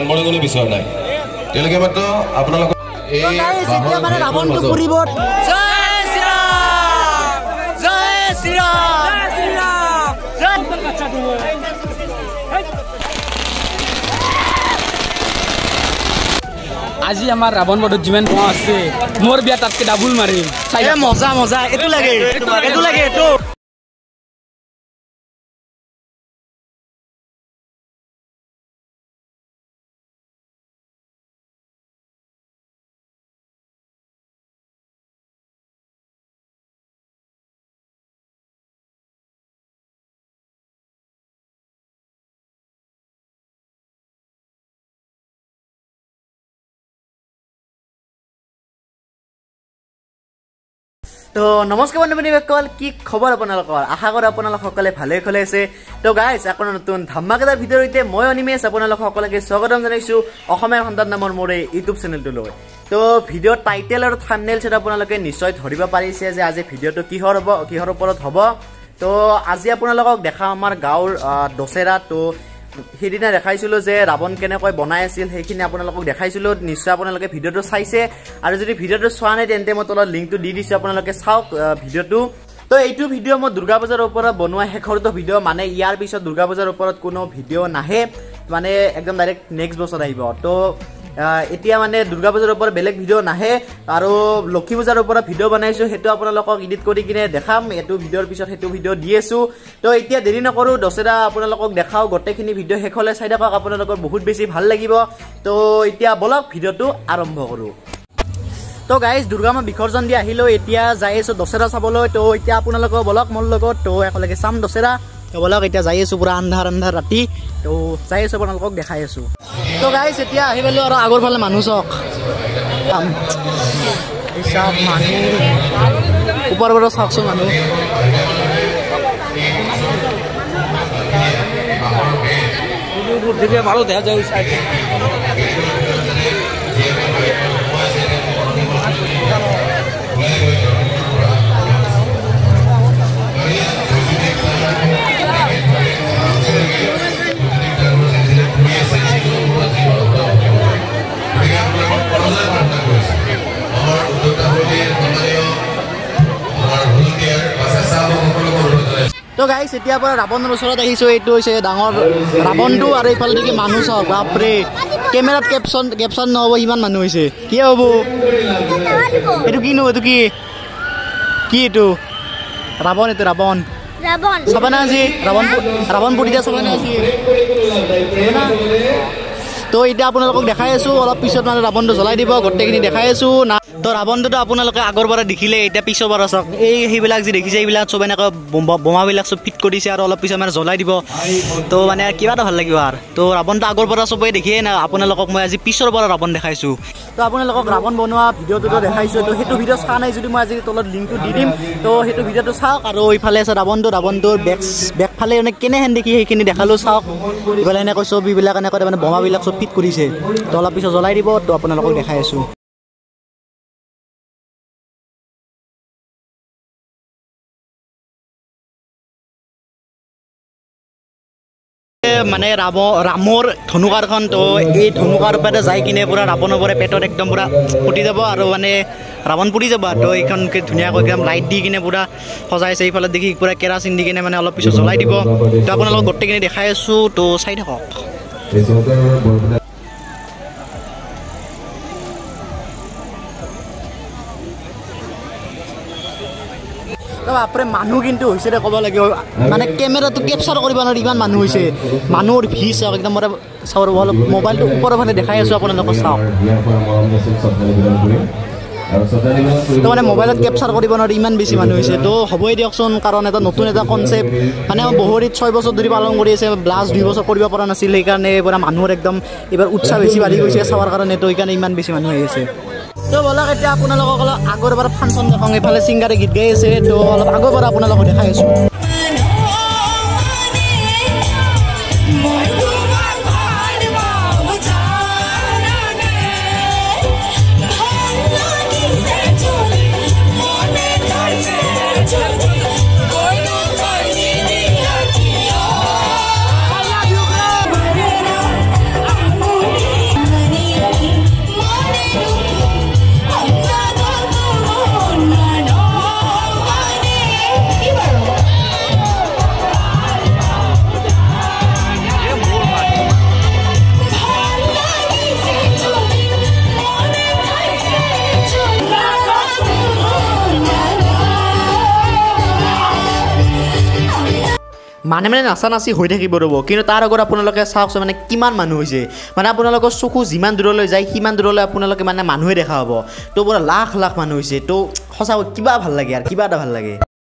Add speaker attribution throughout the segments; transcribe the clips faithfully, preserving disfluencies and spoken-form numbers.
Speaker 1: আগবাঢ়ি কোনো বিচৰা নাই তেওঁলোকে মাত্ৰ আপোনালোকৰ এই মানে ৰাৱণটো পুৰিব জয় শ্ৰীৰাম জয় শ্ৰীৰাম জয় শ্ৰীৰাম আজি আমাৰ ৰাৱণ বধত যিমান পোৱা আছে মোৰ বিয়া তাতকে ডাবুল মাৰিম মজা মজা এইটো লাগে এইটো লাগে এইটো তো নমস্কাৰ বন্ধুসকল কি খবৰ আপোনালোকৰ আশা কৰোঁ আপোনালোক সকলে ভালে খলে আছে তো গাইজ আপোনাৰ নতুন ধামাকাদাৰ ভিডিঅ'ৰ সৈতে মই অনিমেশ আপোনালোক সকলকে স্বাগতম জনাইছো অসমীয়া সন্তান নামৰ মোৰ এই ইউটিউব চেনেলটোলৈ তো ভিডিঅ'ৰ টাইটেল আৰু থাম্বনেইল চাই আপোনালোকে নিশ্চয় ধৰিব পাৰিছে যে আজি ভিডিঅ'টো কিহৰ হ'ব কিহৰ ওপৰত হ'ব তো আজি আপোনালোকক দেখা আমাৰ গাঁৱৰ দশেৰা তো সেইদিনা দেখাইছিলোঁ যে ৰাৱণ কেনেকৈ বনাই আছিল সেইখিনি আপোনালোকক দেখাইছিলোঁ নিশ্চয় আপোনালোকে ভিডিঅ'টো চাইছে আৰু যদি ভিডিঅ'টো চোৱা নাই তেন্তে মই তলত লিংকটো দি দিছোঁ আপোনালোকে চাওক ভিডিঅ'টো তো এইটো ভিডিঅ' মই দুৰ্গা পূজাৰ ওপৰত বনোৱা শেষৰটো ভিডিঅ' মানে ইয়াৰ পিছত দুৰ্গা পূজাৰ ওপৰত কোনো ভিডিঅ' নাহে মানে একদম ডাইৰেক্ট নেক্সট বছৰ আহিব তো এতিয়া মানে দুৰ্গা পূজাৰ ওপৰত বেলেগ ভিডিঅ' নাহে আৰু লক্ষী পূজাৰ ওপৰত ভিডিঅ' বনাইছোঁ সেইটো আপোনালোকক এডিট কৰি কিনে দেখাম এইটো ভিডিঅ'ৰ পিছত সেইটো ভিডিঅ' দি আছোঁ তো এতিয়া দেৰি নকৰোঁ দশেৰা আপোনালোকক দেখাওঁ গোটেইখিনি ভিডিঅ' শেষলৈ চাই থাকক আপোনালোকৰ বহুত বেছি ভাল লাগিব তো এতিয়া বলক ভিডিঅ'টো আৰম্ভ কৰোঁ তো গাইজ দুৰ্গা মা বিসৰ্জন দি আহিলোঁ এতিয়া যাই আছোঁ দশেৰা চাবলৈ তো এতিয়া আপোনালোকৰ বলক মোৰ লগত তো একেলগে চাম দশেৰা তো বলক এতিয়া যাই আছোঁ পুৰা আন্ধাৰ আন্ধাৰ ৰাতি তো যাই আছোঁ আপোনালোকক দেখাই আছোঁ তো গাইজ এতিয়া আহি পালোঁ আৰু আগৰ ফালে মানুহ চাওক চব মানুহ ওপৰৰ পৰা চাওকচোন মানুহ ভালো দেখা যায় তো গাইজ এতিয়াৰ পৰা ৰাৱণৰ ওচৰত আহিছোঁ এইটো হৈছে ডাঙৰ ৰাৱণটো আৰু এইফালে দেখি মানুহ চাওক বাপৰে কেমেৰাত কেপশ্যন কেপশ্যন নহ'ব ইমান মানুহ হৈছে কি হ'ব এইটো কিনো এইটো কি কি এইটো ৰাৱণ এইটো ৰাৱণ চাবা না আজি ৰাৱণ ৰাৱণ পুৰি দিয়া চাবা না আজি তো এতিয়া আপোনালোকক দেখাই আছোঁ অলপ পিছত মানে ৰাৱণটো জ্বলাই দিব গোটেইখিনি দেখাই আছোঁ না তো ৰাৱণটোতো আপোনালোকে আগৰ পৰা দেখিলে এতিয়া পিছৰ পৰা চাওক এই সেইবিলাক যি দেখিছে এইবিলাক চব এনেকৈ বোমাবিলাক চব ফিট কৰিছে আৰু অলপ পিছত মানে জ্বলাই দিব তো মানে কিবা এটা ভাল লাগিব আৰু তো ৰাৱণটো আগৰ পৰা চবেই দেখিয়ে না আপোনালোকক মই আজি পিছৰ পৰা ৰাৱণ দেখাইছোঁ তো আপোনালোকক ৰাৱণ বনোৱা ভিডিঅ'টোতো দেখাইছোঁ তো সেইটো ভিডিঅ' চোৱা নাই যদি মই আজি তলত লিংকটো দি দিম তো সেইটো ভিডিঅ'টো চাওক আৰু এইফালে আছে ৰাৱণটো ৰাৱণটোৰ বেক বেকফালে মানে কেনেহেন দেখি সেইখিনি দেখালোঁ চাওক এইফালে এনেকৈ চব এইবিলাক এনেকৈ মানে বোমাবিলাক চব ফিট কৰিছে তো অলপ পিছত জ্বলাই দিব তো আপোনালোকক দেখাই আছোঁ মানে ৰাম ৰামৰ ধনুকাৰখন তো এই ধনুকাৰ ওপৰতে যাই কিনে পুৰা ৰাৱণৰ পৰা পেটত একদম পুৰা ফুটি যাব আৰু মানে ৰাৱণ পুৰি যাব তো এইখনকে ধুনীয়াকৈ একদম লাইট দি কিনে পুৰা সজাইছে এইফালে দেখি পুৰা কেৰাচিন দি কিনে মানে অলপ পিছত জ্বলাই দিব তো আপোনালোকক গোটেইখিনি দেখাই আছোঁ তো চাই থাকক বাপৰে মানুহ কিন্তু হৈছে দে ক'ব লাগিব মানে কেমেৰাটো কেপচাৰ কৰিব নোৱাৰি ইমান মানুহ হৈছে মানুহৰ ভিৰ চাওক একদম মানে চাওক অলপ মোবাইলটো ওপৰৰ ফালে দেখাই আছোঁ আপোনালোকক চাওক তো মানে মোবাইলত কেপচাৰ কৰিব নোৱাৰি ইমান বেছি মানুহ হৈছে তো হ'বই দিয়কচোন কাৰণ এটা নতুন এটা কনচেপ্ট মানে বহুৰিত ছয় বছৰ ধৰি পালন কৰি আছে লাষ্ট দুই বছৰ কৰিব পৰা নাছিল সেইকাৰণে পুৰা মানুহৰ একদম এইবাৰ উৎসাহ বেছি বাঢ়ি গৈছে চাবৰ কাৰণে তো সেইকাৰণে ইমান বেছি মানুহ আহি আছে তো বলক এতিয়া আপোনালোকক অলপ আগৰ পৰা ফাংচন দেখাওঁ এইফালে ছিংগাৰে গীত গাই আছে তো অলপ আগৰ পৰা আপোনালোকক দেখাই আছোঁ মানে মানে নাচা নাচি হৈ থাকিব ৰ'ব কিন্তু তাৰ আগত আপোনালোকে চাওকচোন মানে কিমান মানুহ হৈছে মানে আপোনালোকৰ চকু যিমান দূৰলৈ যায় সিমান দূৰলৈ আপোনালোকে মানে মানুহে দেখা হ'ব তো পুৰা লাখ লাখ মানুহ হৈছে তো সঁচা কিবা ভাল লাগে আৰু কিবা এটা ভাল লাগে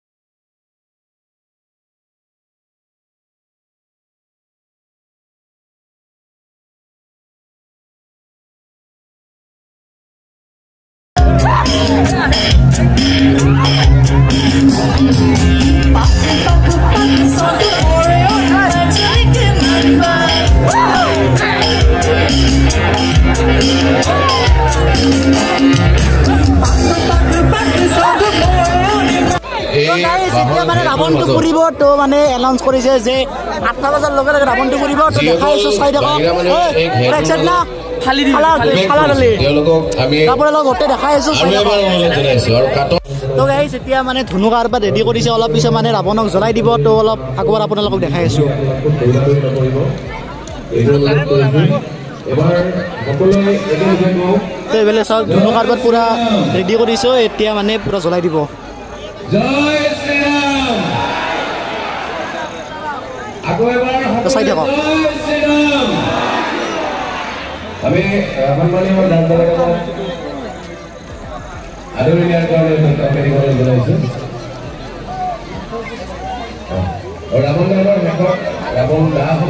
Speaker 1: মানে ৰাৱণটো ফুৰিব তো মানে এনাউন্স কৰিছে যে আঠটা বজাৰ লগে লগে ৰাৱণটো ফুৰিব তো দেখাই আছো চাই থাকক না খালি খালা খালা দলি আপোনালোকক গোটেই দেখাই আছো তো গাইছ এতিয়া মানে ধনুকাৰ পৰা ৰেডি কৰিছে অলপ পিছত মানে ৰাৱণক জ্বলাই দিব তো অলপ আগৰ আপোনালোকক দেখাই আছো তো এইফালে চাওক ধনুকাৰ পৰা পুৰা ৰেডি কৰিছো এতিয়া মানে পুৰা জ্বলাই দিব জয় শ্ৰীৰাম আগো এবাৰ চাই থাকক আমি সন্মানীয় দানদাতা আদৰণীয় কাৰণে কম্পেনী কৰি জনাইছো আৰু ৰাৱণ দানৰ শেষত ৰাৱণ দা হ'ব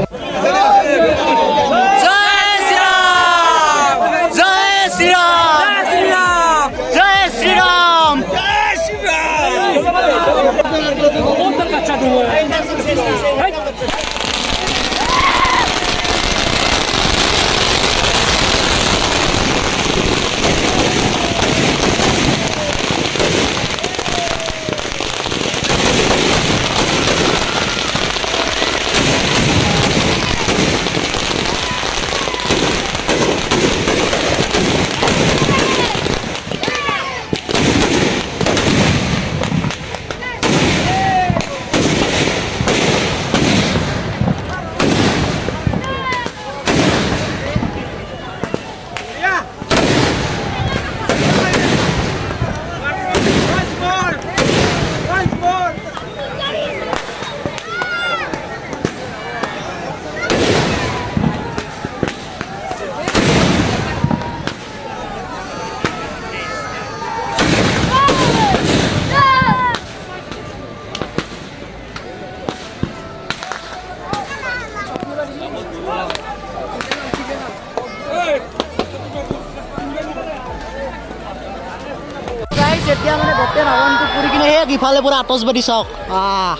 Speaker 1: এতিয়া মানে গোটেই ৰাৱণটো পুৰি কিনে হে ইফালে পুৰা আতচবাদী চাওক আহ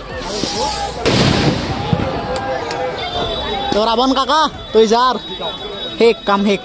Speaker 1: তো ৰাৱণ কাকা তই যাৰ শেষ কাম শেষ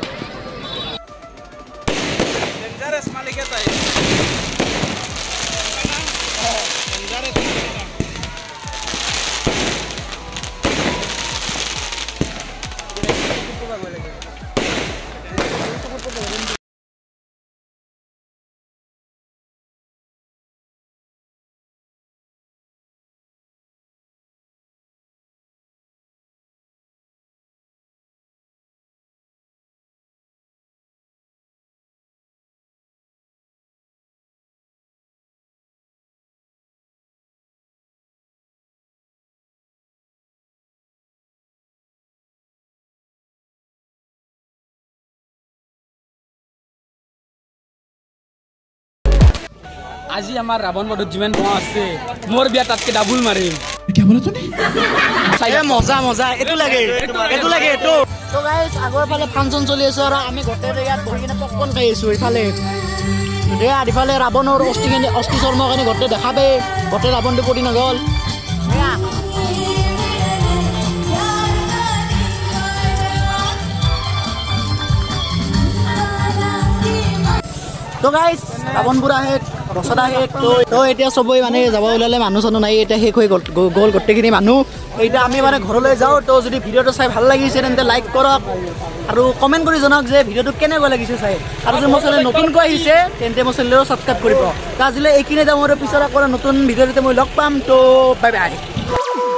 Speaker 2: আজি আমাৰ ৰাৱণ বধত যিমান বোমা আছে মোৰ বিয়া তাতকে ডাবুল মাৰিম
Speaker 1: কি বলা তুমি চাইয়ে মজা মজা এটো লাগে এটো লাগে এটো তো গাইস আগৰ ফালে ফাংচন চলি আছে আৰু আমি গোটেই ইয়াত বহি কিনে পপকৰ্ন খাই আছো ইফালে দে আদিফালে ৰাৱণৰ অস্থিখিনি অস্থি চৰ্মখিনি গোটেই দেখাবে গোটেই ৰাৱণটো পৰি নগল তো গাইস ৰাৱণ পুৰা শেষ ৰচনা শেষ তো এতিয়া চবেই মানে যাব ওলালে মানুহ চানুহ নাই এতিয়া শেষ হৈ গ'ল গ'ল গোটেইখিনি মানুহ এতিয়া আমি মানে ঘৰলৈ যাওঁ তো যদি ভিডিঅ'টো চাই ভাল লাগিছে তেন্তে লাইক কৰক আৰু কমেণ্ট কৰি জনাওক যে ভিডিঅ'টো কেনেকুৱা লাগিছে চাই আৰু যদি মোৰ চেনেল নতুনকৈ আহিছে তেন্তে মোৰ চেনেলটো ছাবস্ক্ৰাইব কৰিব তো আজিলৈ এইখিনি যাওঁ মোৰ পিছত আকৌ নতুন ভিডিঅ'তে মই লগ পাম তো বাই বাই